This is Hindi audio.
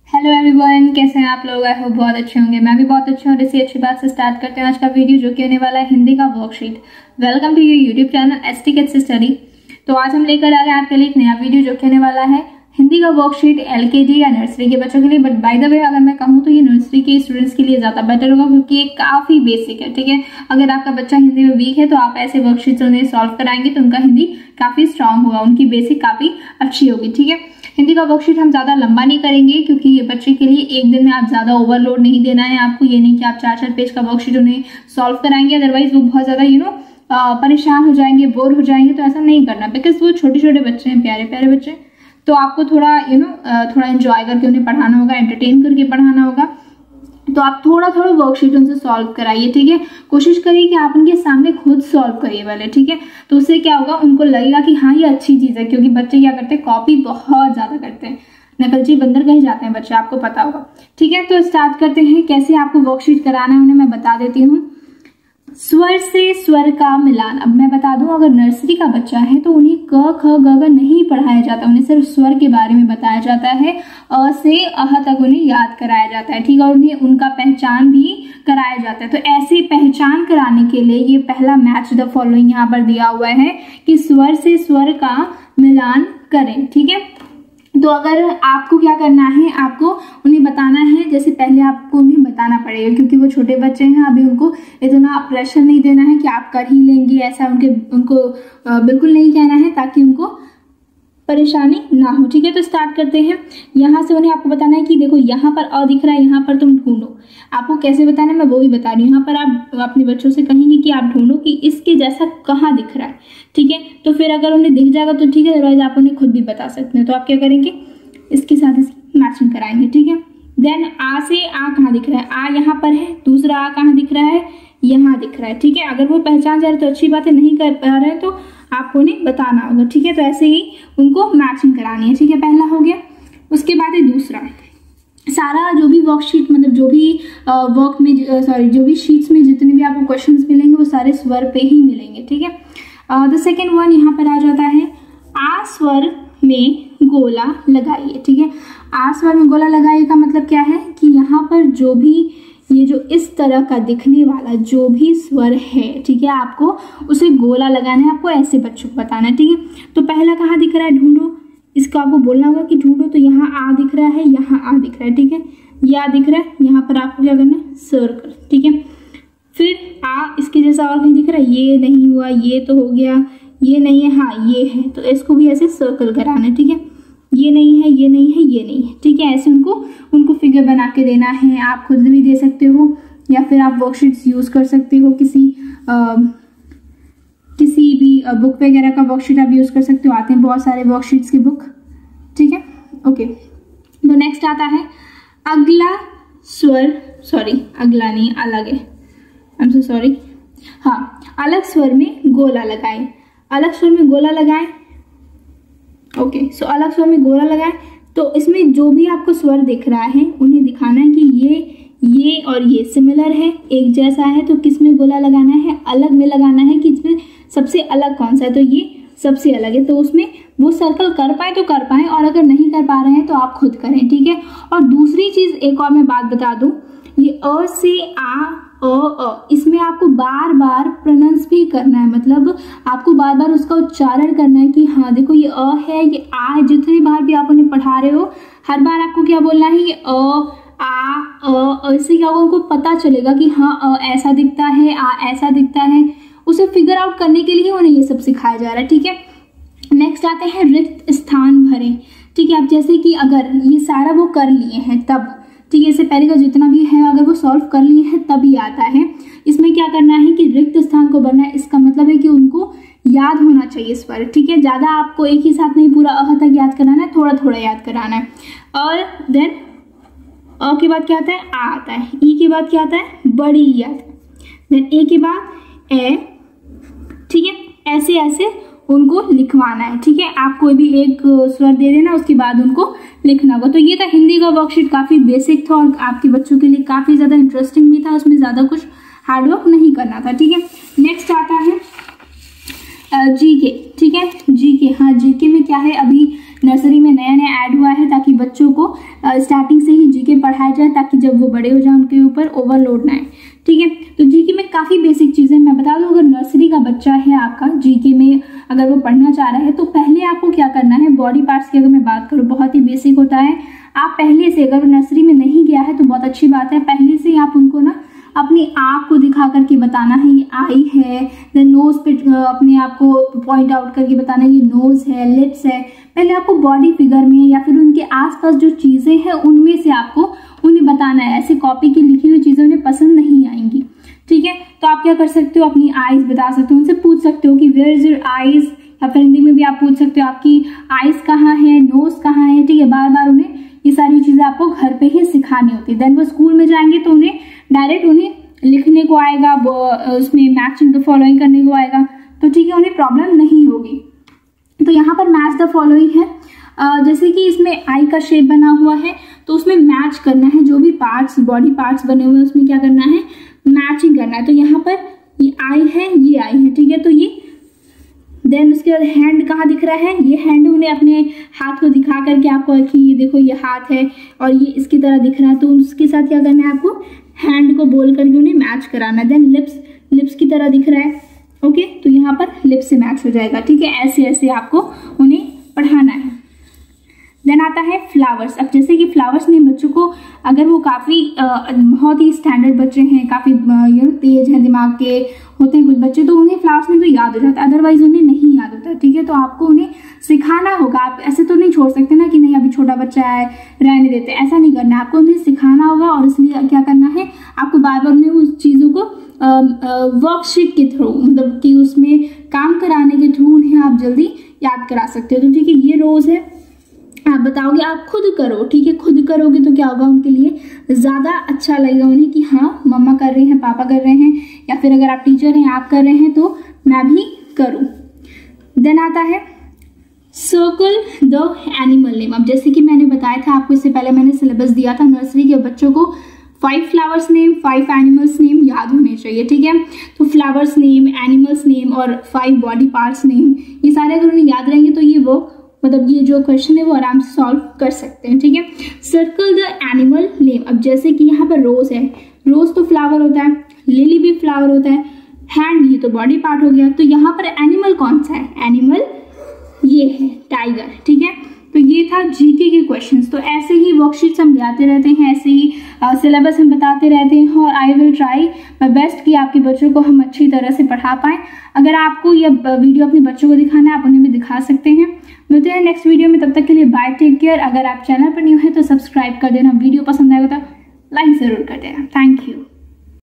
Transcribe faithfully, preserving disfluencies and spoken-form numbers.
हेलो एवरीवन, कैसे हैं आप लोग। आई होप बहुत अच्छे होंगे। मैं भी बहुत अच्छा हूँ। इसी अच्छी बात से स्टार्ट करते हैं आज का वीडियो, जो कि होने वाला है हिंदी का worksheet. Welcome to your YouTube channel S T kids study. तो आज हम लेकर आ गए आपके लिए एक नया वीडियो, जो कि होने वाला है हिंदी का वर्कशीट एलकेजी या नर्सरी के बच्चों के लिए। बट बाय द वे, अगर मैं कहूँ तो ये नर्सरी के स्टूडेंट्स के लिए ज़्यादा बेटर होगा, क्योंकि ये काफ़ी बेसिक है। ठीक है, अगर आपका बच्चा हिंदी में वीक है तो आप ऐसे वर्कशीट्स उन्हें सॉल्व कराएंगे तो उनका हिंदी काफ़ी स्ट्रांग होगा, उनकी बेसिक काफ़ी अच्छी होगी। ठीक है, हिंदी का वर्कशीट हम ज़्यादा लंबा नहीं करेंगे, क्योंकि ये बच्चे के लिए एक दिन में आप ज़्यादा ओवरलोड नहीं देना है आपको। ये नहीं कि आप चार चार पेज का वर्कशीट उन्हें सॉल्व कराएंगे, अदरवाइज वो बहुत ज़्यादा यू नो परेशान हो जाएंगे, बोर हो जाएंगे। तो ऐसा नहीं करना, बिकॉज वो छोटे छोटे बच्चे हैं, प्यारे प्यारे बच्चे। तो आपको थोड़ा यू नो थोड़ा एंजॉय करके उन्हें पढ़ाना होगा, एंटरटेन करके पढ़ाना होगा। तो आप थोड़ा थोड़ा वर्कशीट उनसे सॉल्व कराइए। ठीक है, कोशिश करिए कि आप उनके सामने खुद सॉल्व करिए पहले। ठीक है, तो उससे क्या होगा, उनको लगेगा कि हाँ ये अच्छी चीज़ है। क्योंकि बच्चे क्या करते हैं, कॉपी बहुत ज़्यादा करते हैं, नकलची बंदर कहे जाते हैं बच्चे, आपको पता होगा। ठीक है, तो स्टार्ट करते हैं। कैसे आपको वर्कशीट कराना है उन्हें मैं बता देती हूँ। स्वर से स्वर का मिलान। अब मैं बता दूं, अगर नर्सरी का बच्चा है तो उन्हें क ख ग ग नहीं पढ़ाया जाता, उन्हें सिर्फ स्वर के बारे में बताया जाता है। अ से अह तक उन्हें याद कराया जाता है। ठीक है, और उन्हें उनका पहचान भी कराया जाता है। तो ऐसे पहचान कराने के लिए ये पहला मैच द फॉलोइंग यहाँ पर दिया हुआ है कि स्वर से स्वर का मिलान करें। ठीक है, तो अगर आपको क्या करना है, आपको उन्हें बताना है। जैसे पहले आपको उन्हें बताना पड़ेगा, क्योंकि वो छोटे बच्चे हैं, अभी उनको इतना प्रेशर नहीं देना है कि आप कर ही लेंगे, ऐसा उनके उनको बिल्कुल नहीं कहना है, ताकि उनको परेशानी ना हो। ठीक है, तो स्टार्ट करते हैं। यहाँ से उन्हें आपको बताना है कि देखो यहाँ पर अ दिख रहा है, यहाँ पर तुम ढूंढो। आपको कैसे बताना है मैं वो भी बता रही हूँ। यहाँ पर आप अपने बच्चों से कहेंगे कि आप ढूंढो कि इसके जैसा कहाँ दिख रहा है। ठीक है, तो फिर अगर उन्हें दिख जाएगा तो ठीक है, अदरवाइज आप उन्हें खुद भी बता सकते हैं। तो आप क्या करेंगे, इसके साथ इसकी मैचिंग कराएंगे। ठीक है, देन आ से आ कहाँ दिख रहा है, आ यहाँ पर है, दूसरा आ कहाँ दिख रहा है, यहाँ दिख रहा है। ठीक है, अगर वो पहचान जा रहे तो अच्छी बात है, नहीं कर पा रहे हैं तो आपको उन्हें बताना होगा। ठीक है, तो ऐसे ही उनको मैचिंग करानी है। ठीक है, पहला हो गया। उसके बाद है दूसरा। सारा जो भी वर्कशीट मतलब जो भी वर्क में सॉरी जो भी शीट्स में जितने भी आपको क्वेश्चंस मिलेंगे वो सारे स्वर पे ही मिलेंगे। ठीक है, द सेकेंड वन यहाँ पर आ जाता है आ स्वर में गोला लगाइए। ठीक है, आ स्वर में गोला लगाइए का मतलब क्या है कि यहाँ पर जो भी ये जो इस तरह का दिखने वाला जो भी स्वर है, ठीक है, आपको उसे गोला लगाना है। आपको ऐसे बच्चों को बताना है। ठीक है, तो पहला कहाँ दिख रहा है, ढूंढो। इसको आपको बोलना होगा कि ढूंढो। तो यहाँ आ दिख रहा है, यहाँ आ दिख रहा है। ठीक है, ये आ दिख रहा है, यहाँ पर आपको क्या करना है, सर्कल। ठीक है, फिर आ इसके जैसा और कहीं दिख रहा है, ये नहीं हुआ, ये तो हो गया, ये नहीं है, हाँ ये है, तो इसको भी ऐसे सर्कल कराना है। ठीक है, ये नहीं है, ये नहीं है, ये नहीं है। ठीक है, ऐसे उनको उनको फिगर बना के देना है। आप खुद भी दे सकते हो, या फिर आप वर्कशीट्स यूज़ कर सकते हो। किसी आ, किसी भी बुक वगैरह का वर्कशीट आप यूज़ कर सकते हो, आते हैं बहुत सारे वर्कशीट्स की बुक। ठीक है, ओके। तो नेक्स्ट आता है अगला स्वर, सॉरी अगला नहीं, अलग है, आई एम सो सॉरी। हाँ, अलग स्वर में गोला लगाएं। अलग स्वर में गोला लगाएं। ओके, सो अलग स्वर में गोला लगाएं। तो इसमें जो भी आपको स्वर दिख रहा है उन्हें दिखाना है कि ये ये और ये सिमिलर है, एक जैसा है। तो किस में गोला लगाना है, अलग में लगाना है कि इसमें सबसे अलग कौन सा है। तो ये सबसे अलग है, तो उसमें वो सर्कल कर पाए तो कर पाए, और अगर नहीं कर पा रहे हैं तो आप खुद करें। ठीक है, और दूसरी चीज़ एक और मैं बात बता दूं, ये अ से आ अ अ इसमें आपको बार बार प्रोनाउंस भी करना है। मतलब आपको बार बार उसका उच्चारण करना है कि हाँ देखो ये अ है, ये आ है। जितनी बार भी आप उन्हें पढ़ा रहे हो, हर बार आपको क्या बोलना है, ये अ आ अ। इससे क्या होगा, उनको पता चलेगा कि हाँ अ ऐसा दिखता है, आ ऐसा दिखता है। उसे फिगर आउट करने के लिए उन्हें ये सब सिखाया जा रहा है। ठीक है, नेक्स्ट आते हैं रिक्त स्थान भरें। ठीक है, अब जैसे कि अगर ये सारा वो कर लिए हैं तब, ठीक है, इससे पहले का जितना भी है अगर वो सॉल्व कर लिए हैं तभी आता है। इसमें क्या करना है कि रिक्त स्थान को भरना है। इसका मतलब है कि उनको याद होना चाहिए स्वर। ठीक है, ज़्यादा आपको एक ही साथ नहीं पूरा अह तक याद कराना है, थोड़ा थोड़ा याद कराना है। और देन अ के बाद क्या आता है, आ आता है। ई के बाद क्या आता है, बड़ी ई आता है। देन ए के बाद ए। ठीक है, ऐसे ऐसे उनको लिखवाना है। ठीक है, आप कोई भी एक स्वर दे देना, उसके बाद उनको लिखना होगा। तो ये था हिंदी का वर्कशीट, काफ़ी बेसिक था और आपके बच्चों के लिए काफ़ी ज़्यादा इंटरेस्टिंग भी था। उसमें ज़्यादा कुछ हार्डवर्क नहीं करना था। ठीक है, नेक्स्ट आता है जी के। ठीक है, जी के। हाँ, जी के में क्या है, अभी नर्सरी में नया नया ऐड हुआ है, ताकि बच्चों को स्टार्टिंग से ही जीके पढ़ाया जाए, ताकि जब वो बड़े हो जाए उनके ऊपर ओवरलोड ना आए। ठीक है, तो जीके में काफ़ी बेसिक चीज़ें मैं बता दूं। अगर नर्सरी का बच्चा है आपका, जीके में अगर वो पढ़ना चाह रहा है, तो पहले आपको क्या करना है, बॉडी पार्ट्स की अगर मैं बात करूँ बहुत ही बेसिक होता है। आप पहले से, अगर नर्सरी में नहीं गया है तो बहुत अच्छी बात है, पहले से आप उनको ना अपनी आँख को दिखा करके बताना है ये आई है, देन नोज पे अपने आप को पॉइंट आउट करके बताना है ये नोज है, लिप्स है। पहले आपको बॉडी फिगर में या फिर उनके आसपास जो चीज़ें हैं उनमें से आपको उन्हें बताना है। ऐसे कॉपी की लिखी हुई चीज़ें उन्हें पसंद नहीं आएंगी। ठीक है, तो आप क्या कर सकते हो, अपनी आईज बता सकते हो, उनसे पूछ सकते हो कि वेयर इज योर आईज, या फिर हिंदी में भी आप पूछ सकते हो आपकी आईज कहाँ है, नोज कहाँ है। ठीक है, बार बार उन्हें ये सारी चीज़ें आपको घर पे ही सिखानी होती है। देन वो स्कूल में जाएंगे तो उन्हें डायरेक्ट उन्हें लिखने को आएगा, उसमें मैचिंग द फॉलोइंग करने को आएगा, तो ठीक है, उन्हें प्रॉब्लम नहीं होगी। तो यहाँ पर मैच द फॉलोइंग है, जैसे कि इसमें आई का शेप बना हुआ है तो उसमें मैच करना है, जो भी पार्ट्स बॉडी पार्ट्स बने हुए हैं उसमें क्या करना है, मैचिंग करना है। तो यहाँ पर ये आई है, ये आई है। ठीक है, तो ये देन उसके बाद हैंड कहाँ दिख रहा है, ये हैंड उन्हें अपने हाथ को दिखा करके आपको कि ये देखो ये हाथ है और ये इसकी तरह दिख रहा है, तो उसके साथ क्या करना है, आपको हैंड को बोल करके उन्हें मैच कराना है। देन लिप्स, लिप्स की तरह दिख रहा है, ओके, तो यहाँ पर लिप्स से मैच हो जाएगा। ठीक है, ऐसे ऐसे आपको उन्हें पढ़ाना है। देन आता है फ्लावर्स। अब जैसे कि फ्लावर्स ने बच्चों को, अगर वो काफ़ी बहुत ही स्टैंडर्ड बच्चे हैं, काफ़ी यू नो तेज हैं, दिमाग के होते हैं कुछ बच्चे, तो उन्हें फ्लावर्स में तो याद हो जाता है, अदरवाइज उन्हें नहीं याद होता। ठीक है, तो आपको उन्हें सिखाना होगा। आप ऐसे तो नहीं छोड़ सकते ना कि नहीं अभी छोटा बच्चा है रहने देते, ऐसा नहीं करना है, आपको उन्हें सिखाना होगा। और इसलिए क्या करना है, आपको बार बार उन्हें उस चीज़ों को वर्कशीट के थ्रू, मतलब कि उसमें काम कराने के थ्रू उन्हें आप जल्दी याद करा सकते हो। तो ठीक है, ये रोज़ है, आप बताओगे, आप खुद करो। ठीक है, खुद करोगे तो क्या होगा, उनके लिए ज़्यादा अच्छा लगेगा उन्हें कि हाँ मम्मा कर रहे हैं, पापा कर रहे हैं, या फिर अगर आप टीचर हैं आप कर रहे हैं तो मैं भी करूँ। देन आता है सर्कल द एनिमल नेम। अब जैसे कि मैंने बताया था आपको, इससे पहले मैंने सिलेबस दिया था, नर्सरी के बच्चों को five flowers name, five animals name याद होने चाहिए। ठीक है, तो फ्लावर्स नेम, एनिमल्स नेम और फाइव बॉडी पार्ट्स नेम, ये सारे अगर उन्हें याद रहेंगे तो ये वो मतलब ये जो क्वेश्चन है वो आराम से सॉल्व कर सकते हैं। ठीक है, सर्कल द एनिमल नेम। अब जैसे कि यहाँ पर रोज है, रोज तो फ्लावर होता है, लिली भी फ्लावर होता है, हैंड ये तो बॉडी पार्ट हो गया, तो यहाँ पर एनिमल कौन सा है, एनिमल ये है टाइगर। ठीक है, तो ये था जीके के क्वेश्चंस। तो ऐसे ही वर्कशीट्स हम ले आते रहते हैं, ऐसे ही सिलेबस हम बताते रहते हैं, और I will try my best कि आपके बच्चों को हम अच्छी तरह से पढ़ा पाएँ। अगर आपको यह वीडियो अपने बच्चों को दिखाना है, आप उन्हें भी दिखा सकते हैं। मिलते हैं नेक्स्ट वीडियो में, तब तक के लिए बाय, टेक केयर। अगर आप चैनल पर न्यू है तो सब्सक्राइब कर देना, वीडियो पसंद आएगा तो लाइक ज़रूर कर देना। Thank you.